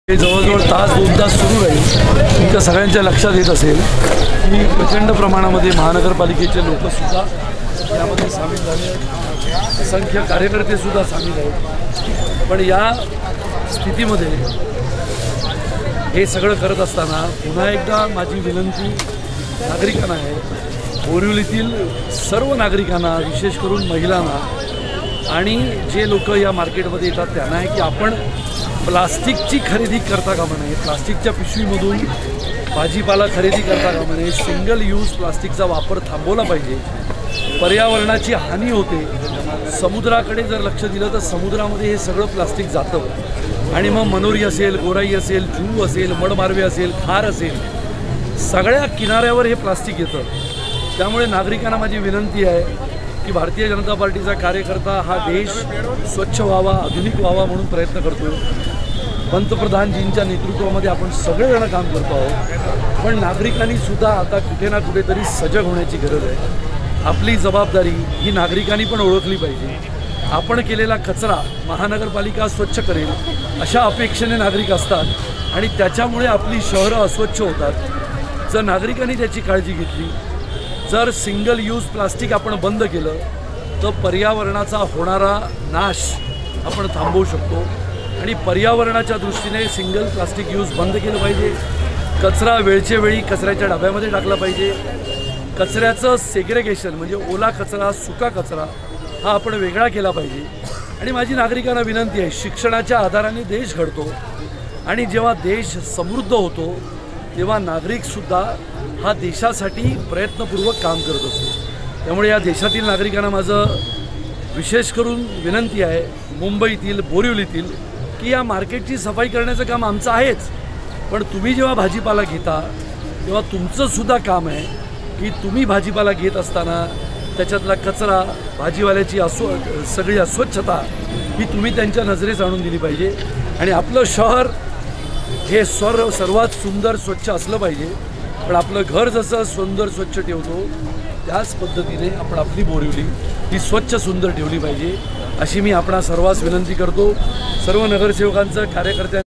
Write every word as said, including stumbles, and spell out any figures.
जवळजवळ तास दोन तास सुरू राहील। तुमच्या सगळ्यांच्या लक्षात येत असेल की प्रचंड प्रमाणामध्ये महानगरपालिकेचे लोकसुद्धा यामध्ये सामील झाले आहेत, असंख्य कार्यकर्तेसुद्धा सामील आहेत। पण या स्थितीमध्ये हे सगळं करत असताना पुन्हा एकदा माझी विनंती नागरिकांना आहे, बोरिवलीतील सर्व नागरिकांना, विशेष करून महिलांना आणि जे लोक या मार्केटमध्ये येतात त्यांना आहे की आपण प्लास्टिकची खरेदी करता कामा नये, प्लास्टिकच्या पिशवीमधून भाजीपाला खरेदी करता कामा नये, सिंगल यूज प्लास्टिकचा वापर थांबवला पाहिजे। पर्यावरणाची हानी होते। समुद्राकडे जर लक्ष दिलं तर समुद्रामध्ये हे सगळं प्लास्टिक जातं आणि मग मनोरी असेल, गोराई असेल, जू असेल, मडमारवे असेल, खार असेल, सगळ्या किनाऱ्यावर हे प्लास्टिक येतं। त्यामुळे नागरिकांना माझी विनंती आहे की भारतीय जनता पार्टीचा कार्यकर्ता हा देश स्वच्छ व्हावा, आधुनिक व्हावा म्हणून प्रयत्न करतो। पंतप्रधानजींच्या नेतृत्वामध्ये आपण सगळेजण काम करतो आहोत, पण नागरिकांनी सुद्धा आता कुठे ना कुठेतरी सजग होण्याची गरज आहे। आपली जबाबदारी ही नागरिकांनी पण ओळखली पाहिजे। आपण केलेला कचरा महानगरपालिका स्वच्छ करेल अशा अपेक्षेने नागरिक असतात आणि त्याच्यामुळे आपली शहरं अस्वच्छ होतात। जर नागरिकांनी त्याची काळजी घेतली, जर सिंगल यूज प्लास्टिक आपण बंद केलं तर पर्यावरणाचा होणारा नाश आपण थांबवू शकतो आणि पर्यावरणाच्या दृष्टीने सिंगल प्लास्टिक यूज बंद केलं पाहिजे। कचरा वेळच्या वेळी कचऱ्याच्या डब्यामध्ये टाकला पाहिजे। कचऱ्याचं सेग्रेगेशन म्हणजे ओला कचरा, सुका कचरा हा आपण वेगळा केला पाहिजे। आणि माझी नागरिकांना विनंती आहे, शिक्षणाच्या आधाराने देश घडतो आणि जेव्हा देश समृद्ध होतो तेव्हा नागरिकसुद्धा हा देशासाठी प्रयत्नपूर्वक काम करत असतो। त्यामुळे या देशातील नागरिकांना माझं विशेष करून विनंती आहे, मुंबईतील, बोरिवलीतील, की या मार्केटची सफाई करण्याचं काम आमचं आहेच, पण तुम्ही जेव्हा भाजीपाला घेता तेव्हा तुमचंसुद्धा काम आहे की तुम्ही भाजीपाला घेत असताना त्याच्यातला कचरा, भाजीवाल्याची अस्व सगळी अस्वच्छता ही तुम्ही त्यांच्या नजरेस आणून दिली पाहिजे आणि आपलं शहर हे सर्व सर्वात सुंदर स्वच्छ असलं पाहिजे। पण आपलं घर जसं सुंदर स्वच्छ ठेवतो त्याच पद्धतीने आपण आपली बोरिवली ही स्वच्छ सुंदर ठेवली पाहिजे अशी मी आपणा सर्वांस विनंती करतो। सर्व नगरसेवकांचं, कार्यकर्त्यांचं